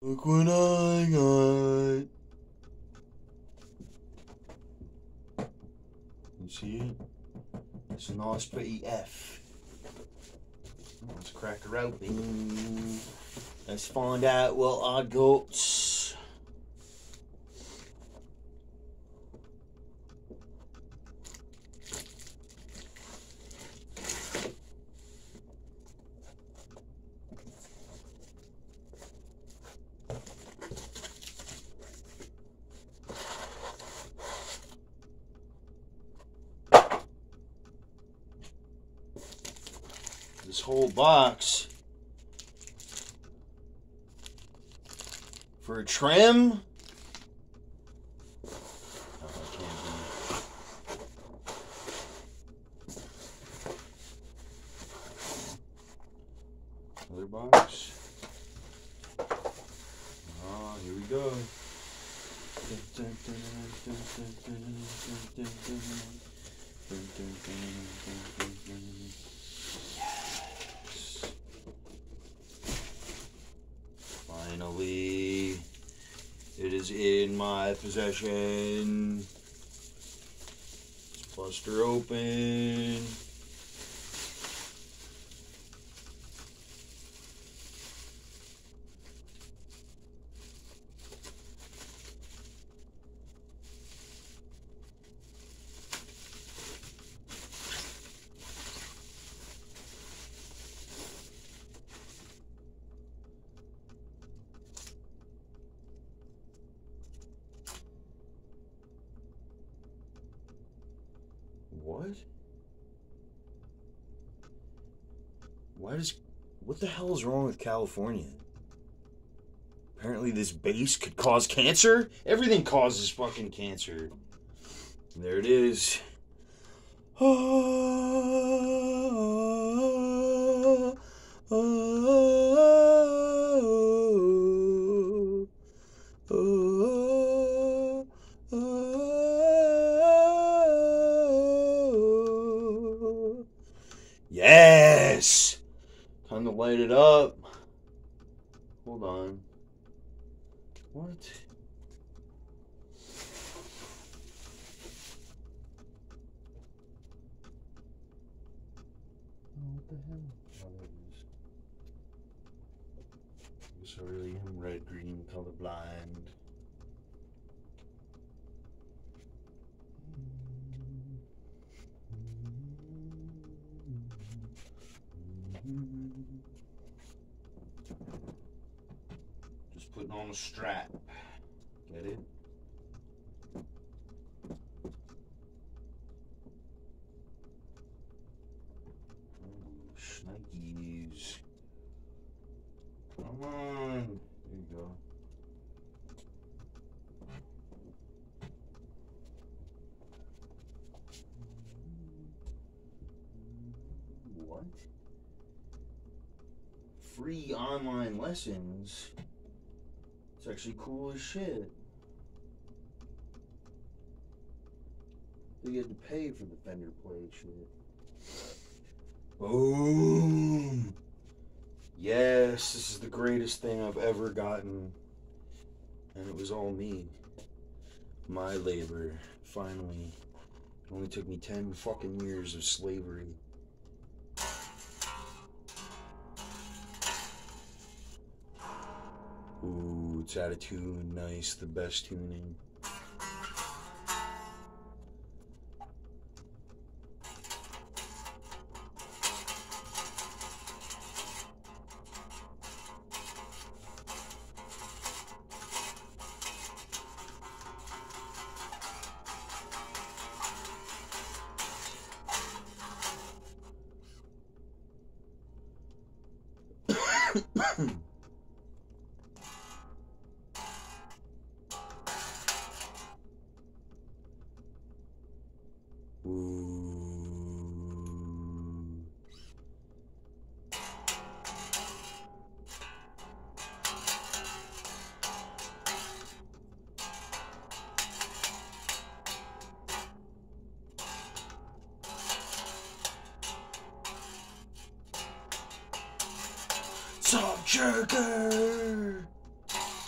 Look what I got. You see it? It's an Osprey F. Let's crack her open. Let's find out what I got. This whole box for a trim. Oh, I can't do it. Another box. Oh, here we go. Finally, it is in my possession. Let's bust her open. What? What the hell is wrong with California? Apparently this base could cause cancer? Everything causes fucking cancer. There it is. Yes! Time to light it up. Hold on. What? Oh, what the hell? Oh, there it is. I guess I really am red-green colorblind. Just putting on a strap. Get it? Oh, shnikes. Come on. There you go. What? Free online lessons? It's actually cool as shit. You get to pay for the fender plate shit. Boom! Yes, this is the greatest thing I've ever gotten. And it was all me. My labor. Finally. It only took me 10 fucking years of slavery. Ooh, it's out of tune. Nice. The best tuning. Ooh. Soft jerker.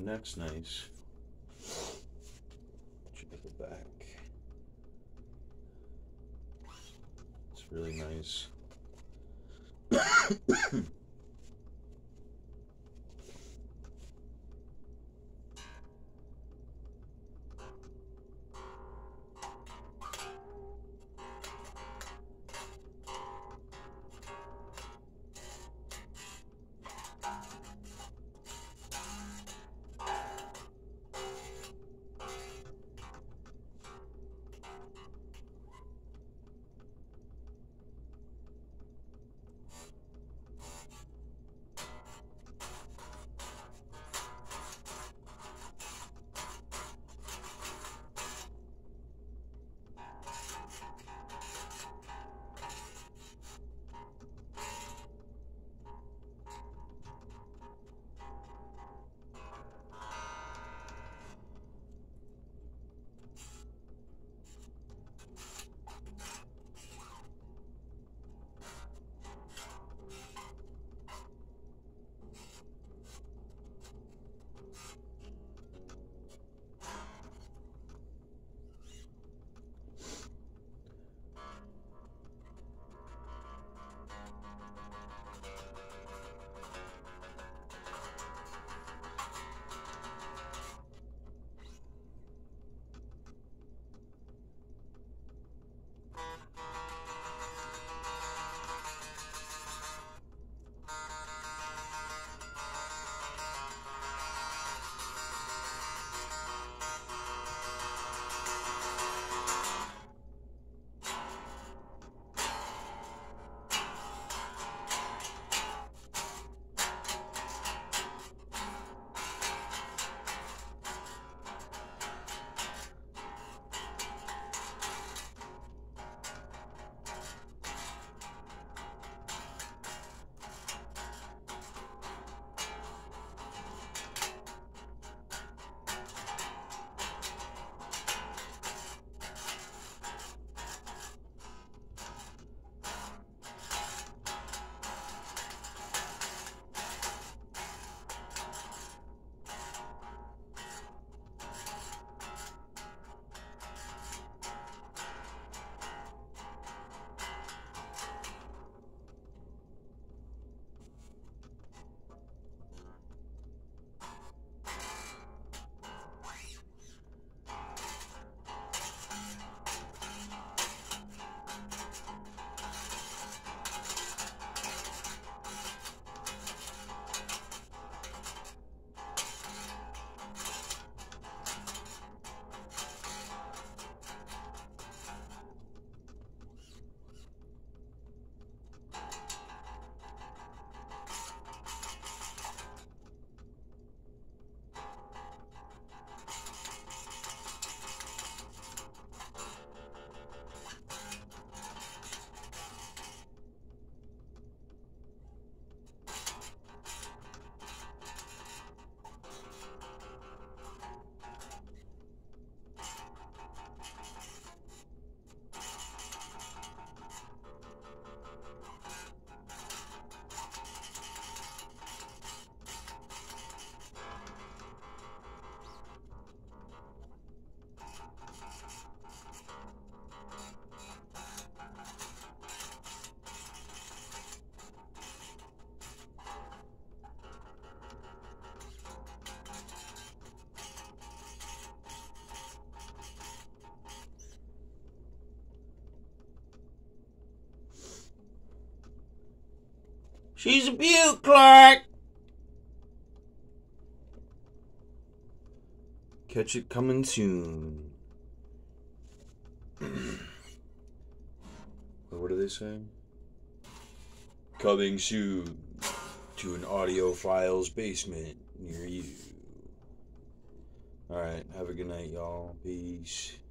The neck's nice. Check the back. It's really nice. She's a beaut, Clark. Catch it coming soon. What do they say? Coming soon to an Audiophile's basement near you. Alright, have a good night, y'all. Peace.